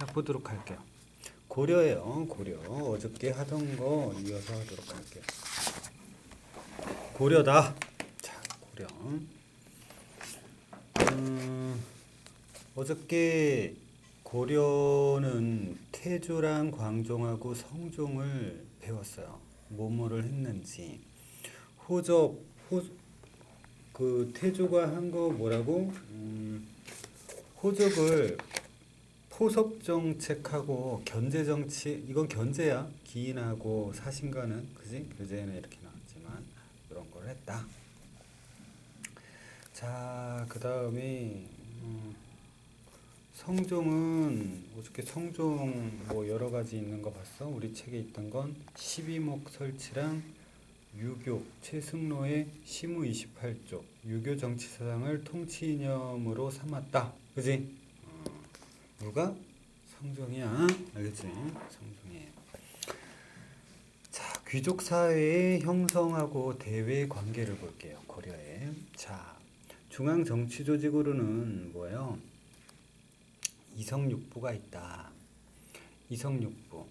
자, 보도록 할게요. 고려예요. 고려. 어저께 하던 거 이어서 하도록 할게요. 고려다. 자, 고려. 어저께 고려는 태조랑 광종하고 성종을 배웠어요. 뭐뭐를 했는지. 호적, 그 태조가 한 거 뭐라고? 호적을 포섭정책하고 견제정치, 이건 견제야. 기인하고 사신과는, 그지? 교재에는 이렇게 나왔지만 그런 걸 했다. 자, 그 다음에 성종은 어저께 성종 뭐 여러 가지 있는 거 봤어? 우리 책에 있던 건 12목 설치랑 유교 최승로의 시무 28쪽 유교 정치 사상을 통치 이념으로 삼았다. 그지? 누가? 성종이야. 알겠지? 성종이. 자, 귀족 사회의 형성하고 대외 관계를 볼게요. 고려에. 자, 중앙 정치 조직으로는 뭐예요? 이성육부가 있다. 이성육부.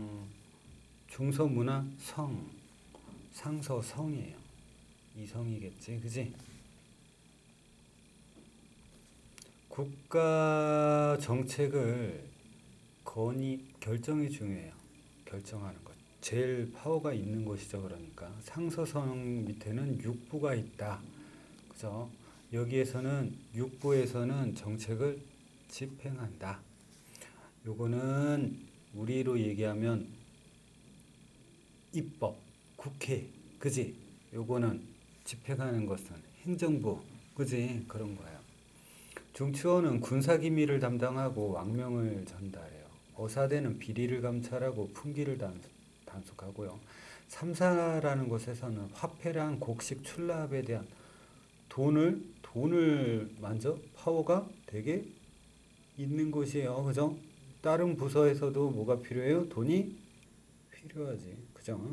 중서문화 성. 상서 성이에요. 이성이겠지, 그지? 국가 정책을 결정이 중요해요. 결정하는 것. 제일 파워가 있는 곳이죠. 그러니까 상서성 밑에는 육부가 있다. 그죠? 여기에서는 육부에서는 정책을 집행한다. 요거는 우리로 얘기하면 입법, 국회, 그지? 요거는 집행하는 것은 행정부, 그지? 그런 거예요. 중추원은 군사기밀을 담당하고 왕명을 전달해요. 어사대는 비리를 감찰하고 풍기를 단속하고요. 삼사라는 곳에서는 화폐랑 곡식 출납에 대한 돈을 만져 파워가 되게 있는 곳이에요. 그죠? 다른 부서에서도 뭐가 필요해요? 돈이 필요하지. 그죠?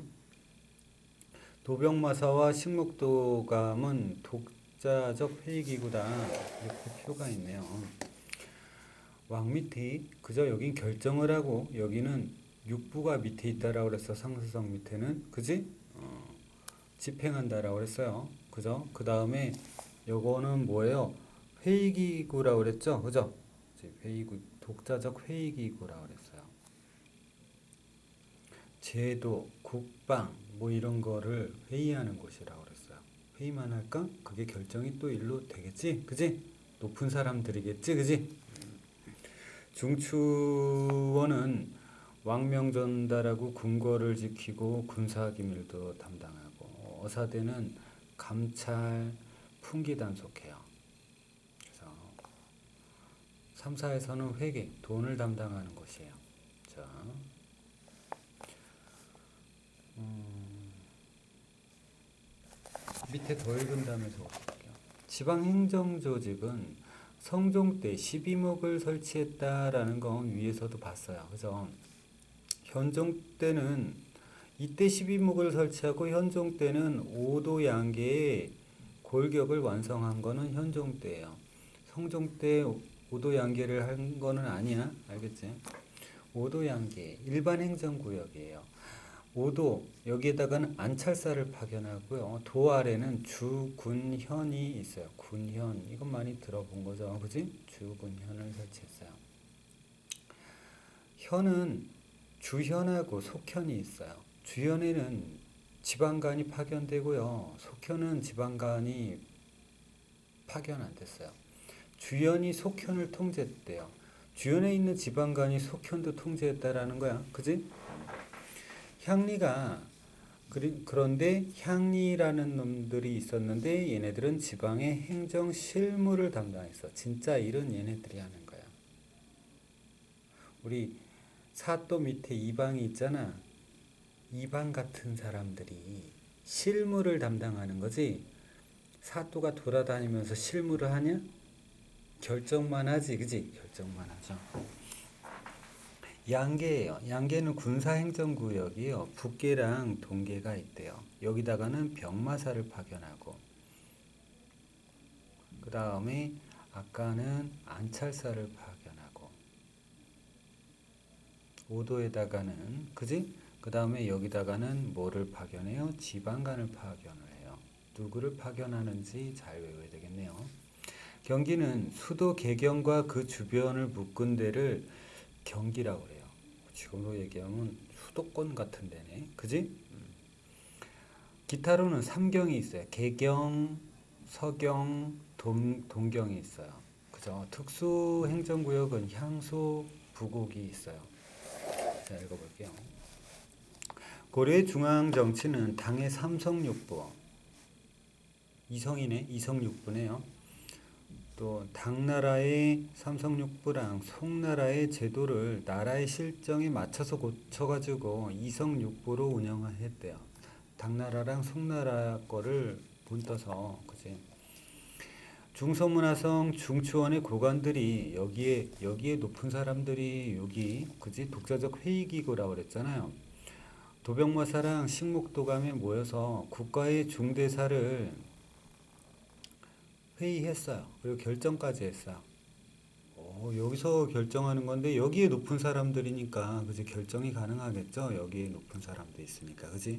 도병마사와 식목도감은 독자적 회의기구다. 이렇게 표가 있네요. 왕 밑에 그저 여긴 결정을 하고 여기는 육부가 밑에 있다라고 그랬어. 상수성 밑에는. 그지? 집행한다라고 그랬어요. 그죠? 그 다음에 요거는 뭐예요? 회의기구라고 그랬죠? 그죠? 회의구, 독자적 회의기구라고 그랬어요. 제도, 국방 뭐 이런 거를 회의하는 곳이라고 그랬어요. 회의만 할까? 그게 결정이 또 일로 되겠지? 그지? 높은 사람들이겠지? 그지? 중추원은 왕명 전달하고 궁궐을 지키고 군사기밀도 담당하고 어사대는 감찰, 풍기 단속해요. 그래서 3사에서는 회계, 돈을 담당하는 곳이에요. 자, 밑에 더 읽은 다음에서 볼게요. 지방행정조직은 성종 때 12목을 설치했다라는 건 위에서도 봤어요. 그죠? 현종 때는 이때 12목을 설치하고 현종 때는 5도 양계의 골격을 완성한 거는 현종 때예요. 성종 때 5도 양계를 한 거는 아니야. 알겠지? 5도 양계 일반 행정구역이에요. 5도 여기에다가는 안찰사를 파견하고요. 도 아래는 주, 군, 현이 있어요. 군현 이건 많이 들어본 거죠. 그지? 주, 군, 현을 설치했어요. 현은 주현하고 속현이 있어요. 주현에는 지방관이 파견되고요. 속현은 지방관이 파견 안 됐어요. 주현이 속현을 통제했대요. 주현에 있는 지방관이 속현도 통제했다라는 거야. 그지? 향리가 그런데 향리라는 놈들이 있었는데 얘네들은 지방의 행정 실무를 담당했어. 진짜 일은 얘네들이 하는 거야. 우리 사또 밑에 이방이 있잖아. 이방 같은 사람들이 실무를 담당하는 거지. 사또가 돌아다니면서 실무를 하냐? 결정만 하지, 그지? 결정만 하죠. 양계예요. 양계는 군사행정구역이에요. 북계랑 동계가 있대요. 여기다가는 병마사를 파견하고 그 다음에 아까는 안찰사를 파견하고 5도에다가는 그지? 그 다음에 여기다가는 뭐를 파견해요? 지방간을 파견을 해요. 누구를 파견하는지 잘 외워야 되겠네요. 경기는 수도 개경과 그 주변을 묶은 데를 경기라고 해요. 지금으로 얘기하면 수도권 같은 데네. 그지? 기타로는 3경이 있어요. 개경, 서경, 동경이 있어요. 그죠? 특수행정구역은 향수, 부곡이 있어요. 자, 읽어볼게요. 고려의 중앙정치는 당의 삼성육부, 이성이네, 이성육부네요. 또 당나라의 삼성육부랑 송나라의 제도를 나라의 실정에 맞춰서 고쳐가지고 이성육부로 운영했대요. 당나라랑 송나라 거를 본떠서, 그지? 중서문화성 중추원의 고관들이 여기에 높은 사람들이 여기, 그지? 독자적 회의기구라고 그랬잖아요. 도병모사랑 식목도감에 모여서 국가의 중대사를 회의했어요. 그리고 결정까지 했어요. 여기서 결정하는 건데 여기에 높은 사람들이니까 그지 결정이 가능하겠죠. 여기에 높은 사람도 있으니까 그지.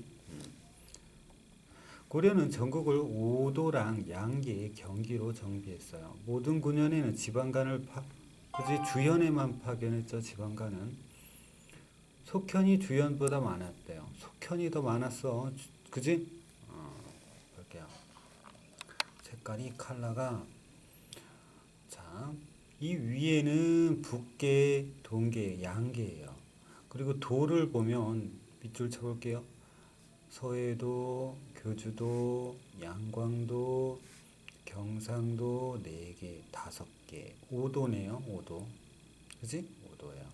고려는 전국을 오도랑 양계, 경기로 정비했어요. 모든 군현에는 지방간을 그지 주현에만 파견했죠. 지방간은 속현이 주현보다 많았대요. 속현이 더 많았어. 그지? 볼게요. 색깔이 컬러가 자, 이 위에는 북계, 동계, 양계예요. 그리고 도를 보면 밑줄 쳐볼게요. 서해도, 교주도, 양광도, 경상도 4개, 5개, 5도네요. 5도. 그지? 5도예요.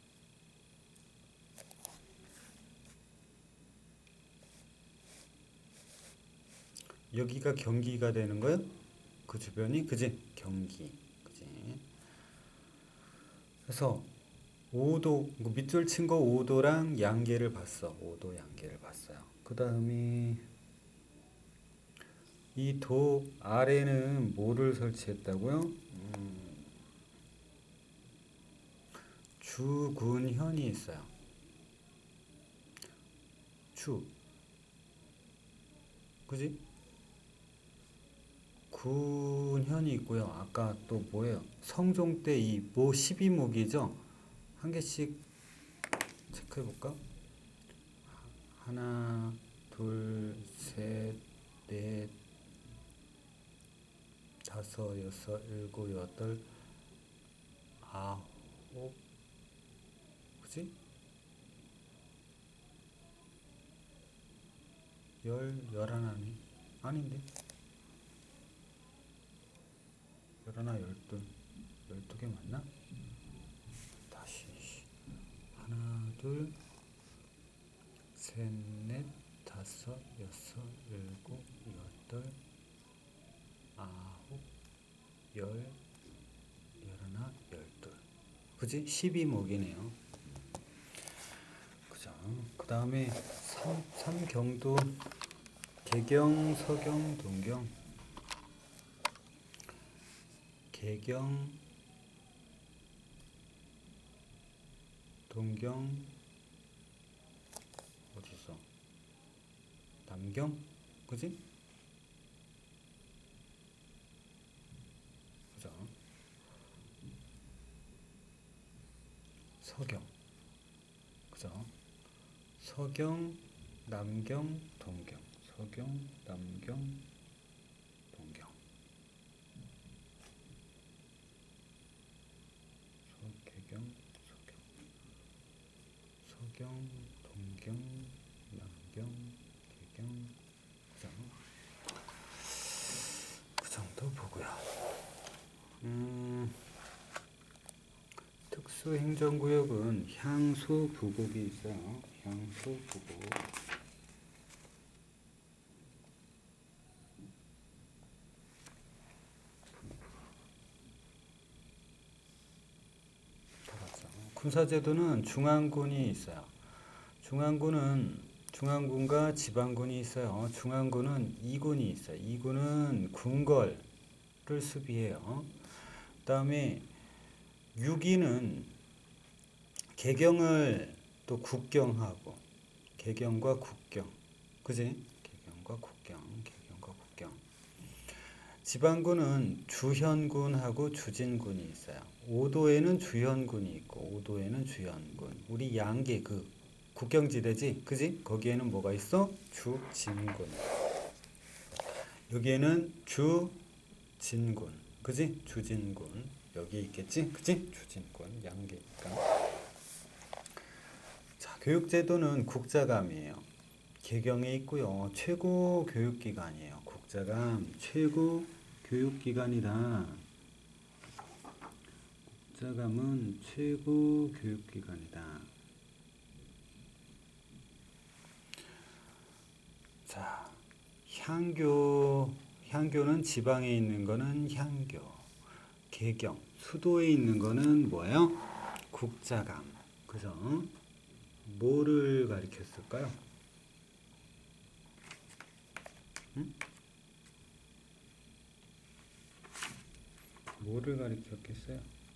여기가 경기가 되는 거예요? 그 주변이 그지? 경기. 그지? 그래서 5도, 밑줄 친 거 5도랑 양계를 봤어. 5도 양계를 봤어요. 그 다음에 이 도 아래는 뭐를 설치했다고요? 주군현이 있어요. 주. 그지? 군현이 있고요. 아까 또 뭐예요? 성종 때 이 뭐 12목이죠? 한 개씩 체크해 볼까? 하나, 둘, 셋, 넷, 다섯, 여섯, 일곱, 여덟, 아홉, 그지? 열하나네. 아닌데? 열하나, 12개 맞나? 다시. 하나, 둘, 셋, 넷, 다섯, 여섯, 일곱, 여덟, 아홉, 열하나, 12. 그지? 12목이네요. 그죠? 그 다음에 삼경도 개경, 서경, 동경. 개경, 동경, 어딨어? 남경? 그지? 그죠? 서경. 그죠? 서경, 남경, 동경. 서경, 남경, 동경. 개경, 서경, 동경, 남경, 개경. 그죠? 그 정도 보고요. 특수행정구역은 향수, 부곡이 있어요. 향수, 부곡. 군사제도는 중앙군이 있어요. 중앙군과 지방군이 있어요. 중앙군은 2군이 있어요. 2군은 궁궐을 수비해요. 그 다음에 6위는 개경을 또 국경하고 개경과 국경, 그지? 개경과 국경. 지방군은 주현군하고 주진군이 있어요. 5도에는 주현군이 있고 5도에는 주현군. 우리 양계 그 국경지대지, 그지? 거기에는 뭐가 있어? 주진군. 여기에는 주진군, 그지? 주진군 여기 있겠지, 그지? 주진군 양계니까. 자, 교육제도는 국자감이에요. 개경에 있고요. 최고 교육기관이에요. 국자감 최고 교육기관이다. 국자감은 최고 교육기관이다. 자, 향교는 지방에 있는 거는 향교. 개경, 수도에 있는 거는 뭐예요? 국자감. 그죠? 뭐를 가리켰을까요? 응? 뭐를 가리켰겠어요?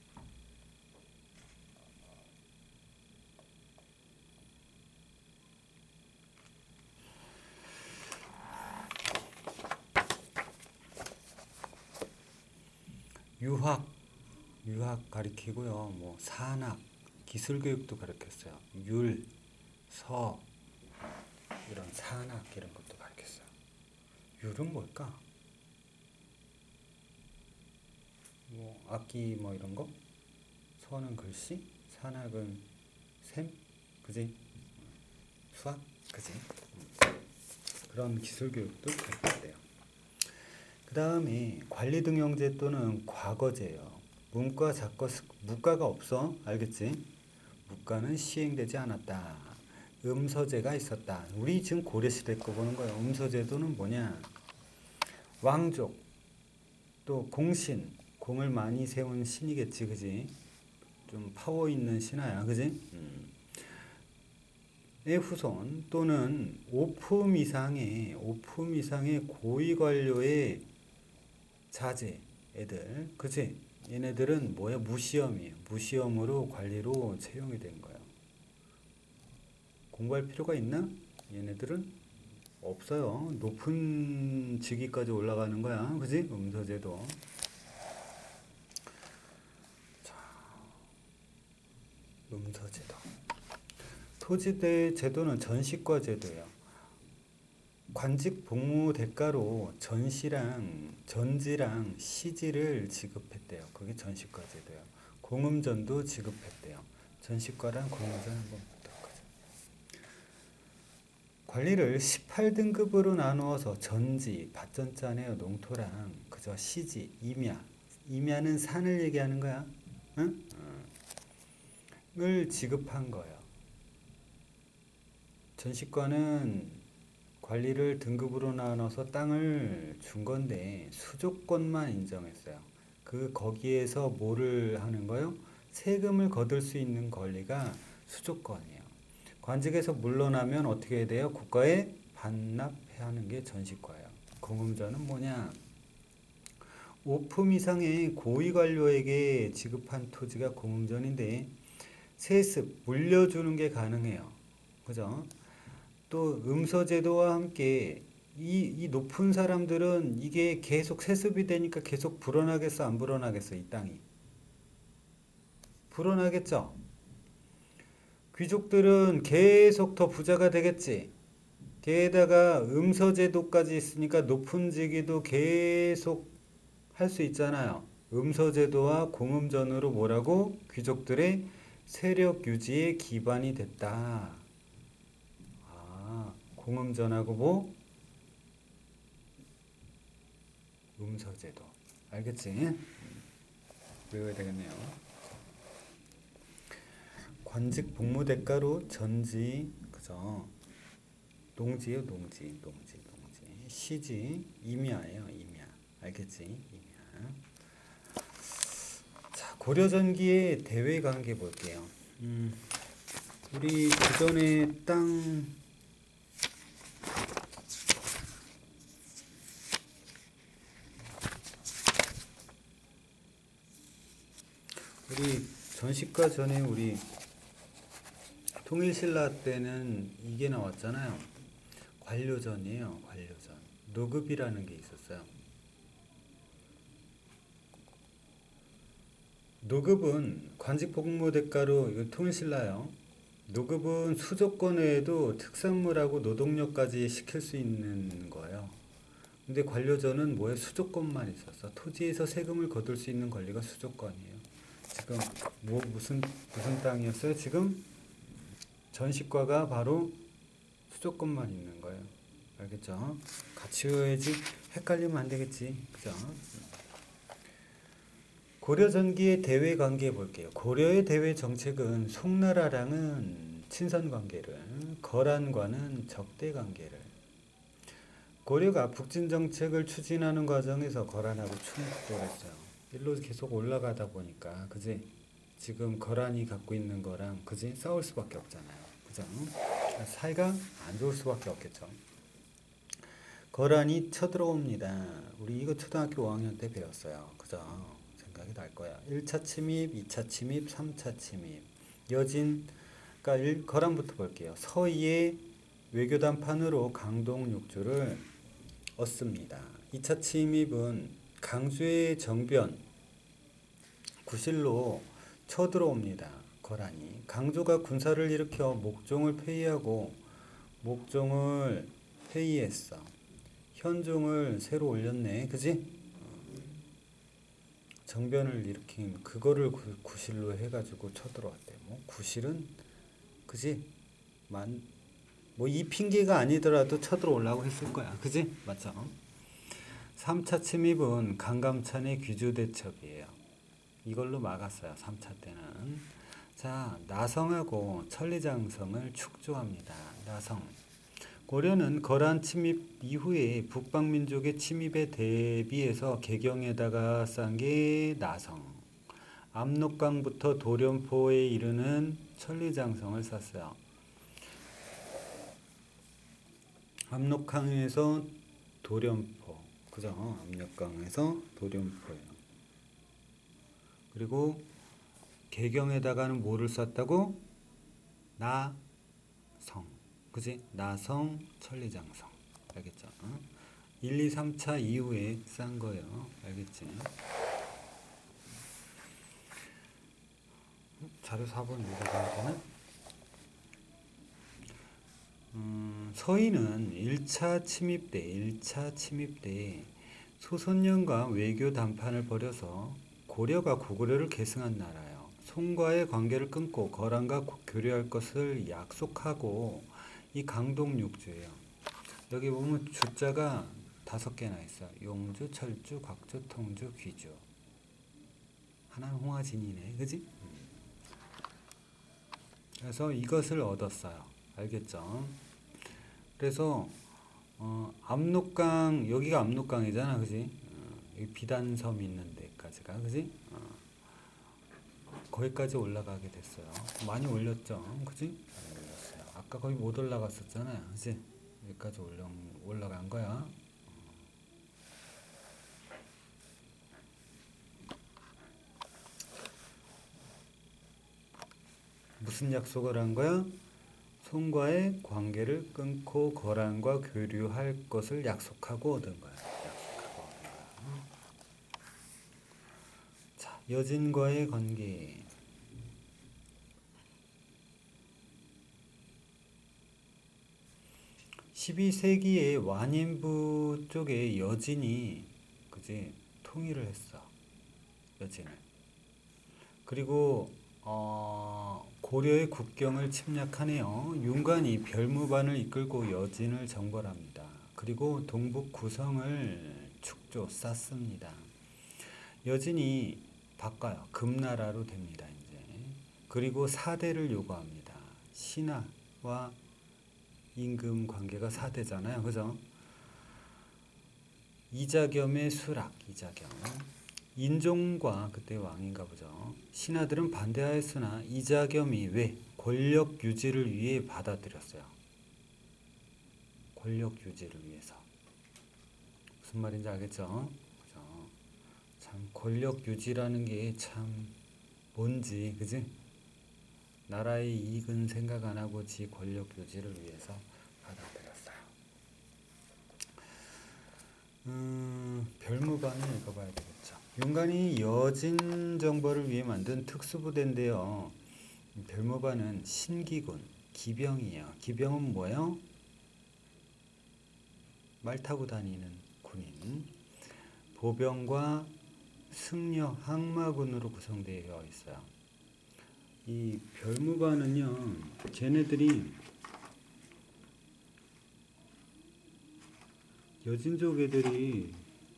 유학 가리키고요. 뭐 산학, 기술교육도 가르쳤어요. 율, 서 이런 산학 이런 것도 가르쳤어요. 율은 뭘까? 뭐 악기 뭐 이런 거? 서는 글씨, 산학은 셈, 그지? 수학, 그지? 그런 기술교육도 가르쳐야 돼요. 그 다음에 관리등용제 또는 과거제예요. 무과가 없어. 알겠지? 무과는 시행되지 않았다. 음서제가 있었다. 우리 지금 고려시대 거 보는 거예요. 음서제도는 뭐냐? 왕족, 또 공신, 공을 많이 세운 신이겠지, 그지? 좀 파워 있는 신하야, 그지? 의 후손 또는 5품 이상의 고위 관료의 자제 애들, 그지? 얘네들은 뭐야? 무시험이에요. 무시험으로 관리로 채용이 된 거예요. 공부할 필요가 있나? 얘네들은 없어요. 높은 직위까지 올라가는 거야, 그지? 음서제도. 자, 음서제도. 토지대 제도는 전시과 제도예요. 관직 복무 대가로 전지랑 시지를 지급했대요. 그게 전시과 제도예요. 공음전도 지급했대요. 전시과랑 공음전 한번 보도록 하죠. 관리를 18등급으로 나누어서 전지, 밭전자네요. 농토랑 그저 시지, 임야는 산을 얘기하는 거야. 응? 을 지급한 거예요. 전시과는 관리를 등급으로 나눠서 땅을 준 건데 수조권만 인정했어요. 거기에서 뭐를 하는 거요? 세금을 거둘 수 있는 권리가 수조권이에요. 관직에서 물러나면 어떻게 해야 돼요? 국가에 반납해야 하는 게 전시과예요. 공음전은 뭐냐? 5품 이상의 고위 관료에게 지급한 토지가 공음전인데 세습, 물려주는 게 가능해요. 그죠? 또 음서제도와 함께 이 높은 사람들은 이게 계속 세습이 되니까 계속 불어나겠어, 안 불어나겠어? 이 땅이 불어나겠죠. 귀족들은 계속 더 부자가 되겠지. 게다가 음서제도까지 있으니까 높은 직위도 계속 할 수 있잖아요. 음서제도와 공음전으로 뭐라고? 귀족들의 세력 유지에 기반이 됐다. 공음전하고 뭐? 음서제도. 알겠지? 외워야 되겠네요. 관직 복무 대가로 전지, 그죠? 농지요, 농지. 시지, 임야예요, 임야. 알겠지? 임야. 자, 고려전기의 대외 관계 볼게요. 우리 그전에 우리 전시과 전에 우리 통일신라 때는 이게 나왔잖아요. 관료전이에요. 관료전. 노급이라는 게 있었어요. 노급은 관직복무대가로 이거 통일신라요. 노급은 수조권 외에도 특산물하고 노동력까지 시킬 수 있는 거예요. 근데 관료전은 뭐에 수조권만 있었어. 토지에서 세금을 거둘 수 있는 권리가 수조권이에요. 지금 뭐 무슨 땅이었어요? 지금 전시과가 바로 수조권만 있는 거예요. 알겠죠? 같이 외워야지 헷갈리면 안 되겠지. 그죠? 고려 전기의 대외 관계 볼게요. 고려의 대외 정책은 송나라랑은 친선 관계를, 거란과는 적대 관계를. 고려가 북진 정책을 추진하는 과정에서 거란하고 충돌 했어요. 일로 계속 올라가다 보니까, 그지? 지금 거란이 갖고 있는 거랑, 그지? 싸울 수밖에 없잖아요. 그죠? 사이가 안 좋을 수밖에 없겠죠. 거란이 쳐들어옵니다. 우리 이거 초등학교 5학년 때 배웠어요. 그죠? 생각이 날 거야. 1차 침입, 2차 침입, 3차 침입. 여진, 그러니까 거란부터 볼게요. 서희의 외교단판으로 강동 육주를 얻습니다. 2차 침입은 강주의 정변, 구실로 쳐들어옵니다. 거란이. 강조가 군사를 일으켜 목종을 폐위하고 목종을 폐위했어. 현종을 새로 올렸네. 그지? 정변을 일으킨 그거를 구실로 해가지고 쳐들어왔대. 뭐 구실은 그지? 뭐 이 핑계가 아니더라도 쳐들어오려고 했을 거야. 그지? 맞죠? 3차 침입은 강감찬의 귀주대첩이에요. 이걸로 막았어요. 3차 때는. 자, 나성하고 천리장성을 축조합니다. 나성. 고려는 거란 침입 이후에 북방민족의 침입에 대비해서 개경에다가 싼 게 나성. 압록강부터 도련포에 이르는 천리장성을 쌌어요. 압록강에서 도련포. 그죠? 압록강에서 도련포예요. 그리고 개경에다가는 뭐를 쌌다고? 나성. 그지? 나성, 천리장성. 알겠죠? 1, 2, 3차 이후에 싼 거예요. 알겠지? 자료 4번 읽어봐야 되나? 서희는 1차 침입 때 소선영과 외교 담판을 벌여서 고려가 고구려를 계승한 나라예요. 송과의 관계를 끊고 거란과 교류할 것을 약속하고 이 강동 육주예요. 여기 보면 주자가 5개나 있어. 용주, 철주, 곽주, 통주, 귀주. 하나는 홍화진이네. 그지? 그래서 이것을 얻었어요. 알겠죠? 그래서 압록강, 여기가 압록강이잖아. 그지? 여기 비단섬 있는 데까지가. 그지? 거기까지 올라가게 됐어요. 많이 올렸죠. 그지? 많이 올렸어요. 아까 거기 못 올라갔었잖아요. 그지? 여기까지 올라간 거야. 무슨 약속을 한 거야? 송과의 관계를 끊고 거란과 교류할 것을 약속하고 얻은 거야. 자, 여진과의 관계. 12세기에 완인부 쪽에 여진이 그지 통일을 했어. 여진을. 그리고 고려의 국경을 침략하네요. 윤관이 별무반을 이끌고 여진을 정벌합니다. 그리고 동북 구성을 축조 쌌습니다. 여진이 바꿔요. 금나라로 됩니다. 이제. 그리고 사대를 요구합니다. 신하와 임금 관계가 사대잖아요. 그죠? 이자겸의 수락, 이자겸. 인종과 그때 왕인가 보죠. 신하들은 반대하였으나 이자겸이 왜? 권력 유지를 위해 받아들였어요. 권력 유지를 위해서. 무슨 말인지 알겠죠? 그죠? 참 권력 유지라는 게 참 뭔지, 그지? 나라의 이익은 생각 안 하고 지 권력 유지를 위해서 받아들였어요. 별무반을 읽어봐야 되겠죠. 윤관이 여진 정벌을 위해 만든 특수부대인데요. 별무반은 신기군, 기병이에요. 기병은 뭐예요? 말 타고 다니는 군인. 보병과 승려, 항마군으로 구성되어 있어요. 이 별무반은요, 쟤네들이 여진족 애들이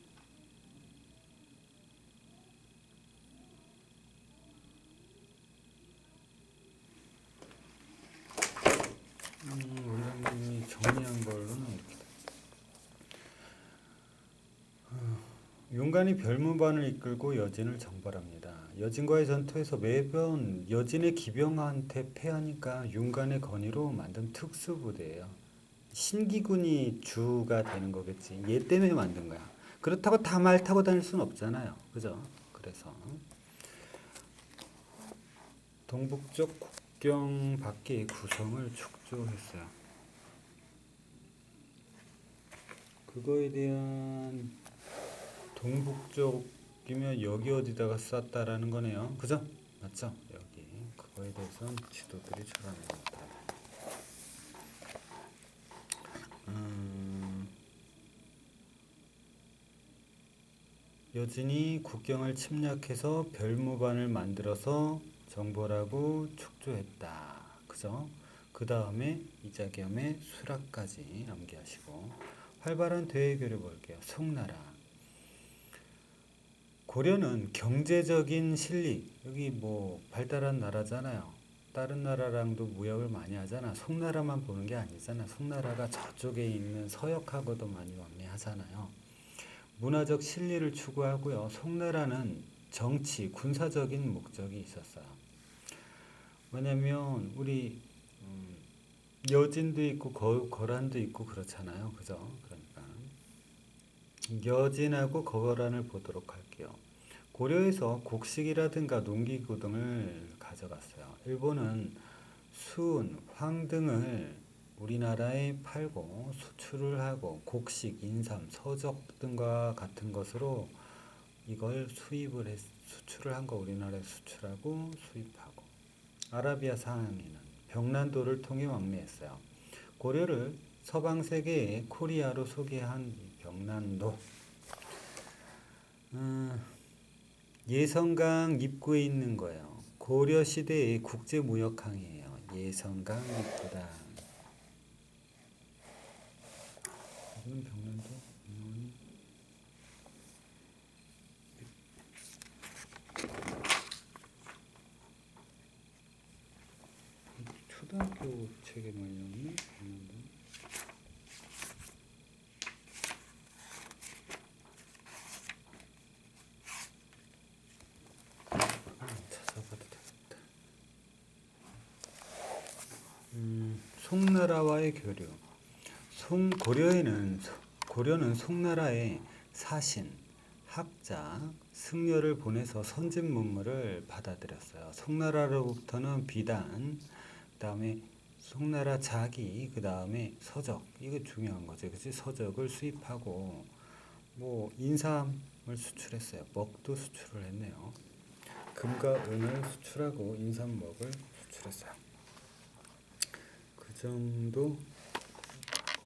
원장님이 정리한 걸로는 이렇게 윤관이 별무반을 이끌고 여진을 정벌합니다. 여진과의 전투에서 매번 여진의 기병한테 패하니까 윤관의 건의로 만든 특수부대예요. 신기군이 주가 되는 거겠지. 얘 때문에 만든 거야. 그렇다고 다 말 타고 다닐 수는 없잖아요. 그죠? 그래서 동북쪽 국경 밖의 구성을 축조했어요. 그거에 대한 동북쪽이면 여기 어디다가 쐈다라는 거네요. 그죠? 맞죠? 여기. 그거에 대해서는 지도들이 잘합니다. 여진이 국경을 침략해서 별무반을 만들어서 정벌하고 축조했다. 그죠? 그 다음에 이자겸의 수락까지 암기하시고 활발한 대외교를 볼게요. 송나라. 고려는 경제적인 실리, 여기 뭐 발달한 나라잖아요. 다른 나라랑도 무역을 많이 하잖아. 송나라만 보는 게 아니잖아. 송나라가 저쪽에 있는 서역하고도 많이 왕래하잖아요. 문화적 실리를 추구하고요. 송나라는 정치, 군사적인 목적이 있었어요. 왜냐면 우리 여진도 있고 거란도 있고 그렇잖아요. 그죠? 그러니까 여진하고 거란을 보도록 할게요. 고려에서 곡식이라든가 농기구 등을 가져갔어요. 일본은 순, 황 등을 우리나라에 팔고 수출을 하고 곡식, 인삼, 서적 등과 같은 것으로 이걸 수출을 한 거 우리나라에 수출하고 수입하고 아라비아 상하에는 병란도를 통해 왕래했어요. 고려를 서방 세계의 코리아로 소개한 병란도. 예성강 입구에 있는 거예요. 고려 시대의 국제 무역항이에요. 예성강 입구다. 이건 병란도. 초등학교 책에 말렸네. 찾아봐도 되겠다. 송나라와의 교류. 고려는 송나라에 사신, 학자, 승려를 보내서 선진 문물을 받아들였어요. 송나라로부터는 비단, 그 다음에 송나라 자기, 그 다음에 서적, 이거 중요한 거죠. 그치? 서적을 수입하고 뭐 인삼을 수출했어요. 먹도 수출을 했네요. 금과 은을 수출하고 인삼, 먹을 수출했어요. 그 정도